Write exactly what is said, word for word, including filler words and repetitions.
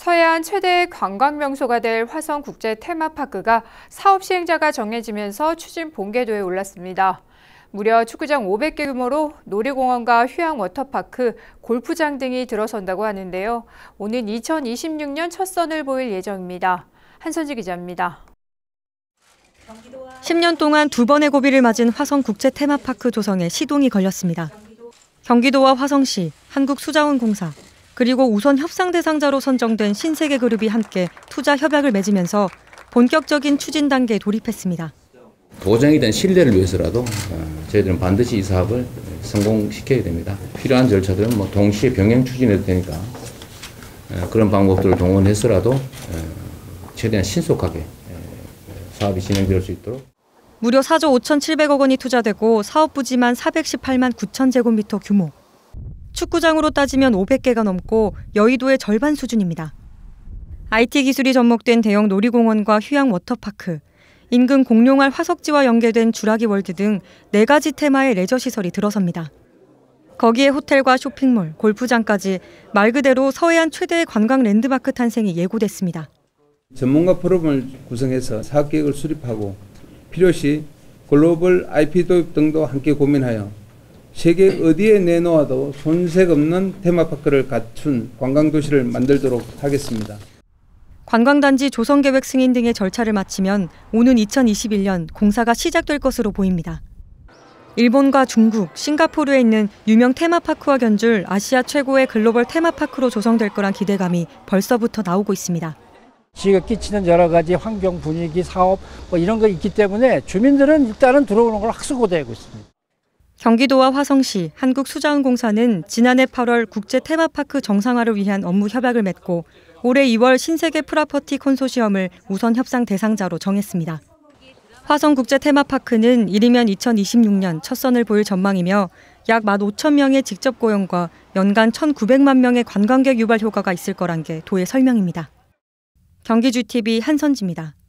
서해안 최대 관광 명소가 될 화성 국제 테마파크가 사업 시행자가 정해지면서 추진 본궤도에 올랐습니다. 무려 축구장 오백 개 규모로 놀이공원과 휴양 워터파크, 골프장 등이 들어선다고 하는데요. 오는 이천이십육 년 첫 선을 보일 예정입니다. 한선지 기자입니다. 십 년 동안 두 번의 고비를 맞은 화성 국제 테마파크 조성에 시동이 걸렸습니다. 경기도와 화성시, 한국수자원공사, 그리고 우선 협상 대상자로 선정된 신세계그룹이 함께 투자 협약을 맺으면서 본격적인 추진 단계에 돌입했습니다. 도정이 된 신뢰를 위해서라도 저희들은 반드시 이 사업을 성공시켜야 됩니다. 필요한 절차들은 뭐 동시에 병행 추진해도 되니까 그런 방법들을 동원해서라도 최대한 신속하게 사업이 진행될 수 있도록. 무려 사조 오천칠백억 원이 투자되고 사업 부지만 사백십팔만 구천 제곱미터 규모. 축구장으로 따지면 오백 개가 넘고 여의도의 절반 수준입니다. 아이티 기술이 접목된 대형 놀이공원과 휴양 워터파크, 인근 공룡알 화석지와 연계된 주라기 월드 등 네 가지 테마의 레저 시설이 들어섭니다. 거기에 호텔과 쇼핑몰, 골프장까지 말 그대로 서해안 최대의 관광 랜드마크 탄생이 예고됐습니다. 전문가 포럼을 구성해서 사업 계획을 수립하고 필요시 글로벌 아이피 도입 등도 함께 고민하여 세계 어디에 내놓아도 손색 없는 테마파크를 갖춘 관광도시를 만들도록 하겠습니다. 관광단지 조성계획 승인 등의 절차를 마치면 오는 이천이십일 년 공사가 시작될 것으로 보입니다. 일본과 중국, 싱가포르에 있는 유명 테마파크와 견줄 아시아 최고의 글로벌 테마파크로 조성될 거란 기대감이 벌써부터 나오고 있습니다. 지역에 끼치는 여러 가지 환경, 분위기, 사업 뭐 이런 거 있기 때문에 주민들은 일단은 들어오는 걸 확수고대하고 있습니다. 경기도와 화성시, 한국수자원공사는 지난해 팔월 국제 테마파크 정상화를 위한 업무 협약을 맺고 올해 이월 신세계 프라퍼티 콘소시엄을 우선 협상 대상자로 정했습니다. 화성 국제 테마파크는 이르면 이천이십육 년 첫 선을 보일 전망이며 약 만 오천 명의 직접 고용과 연간 천구백만 명의 관광객 유발 효과가 있을 거란 게 도의 설명입니다. 경기주티비 한선지입니다.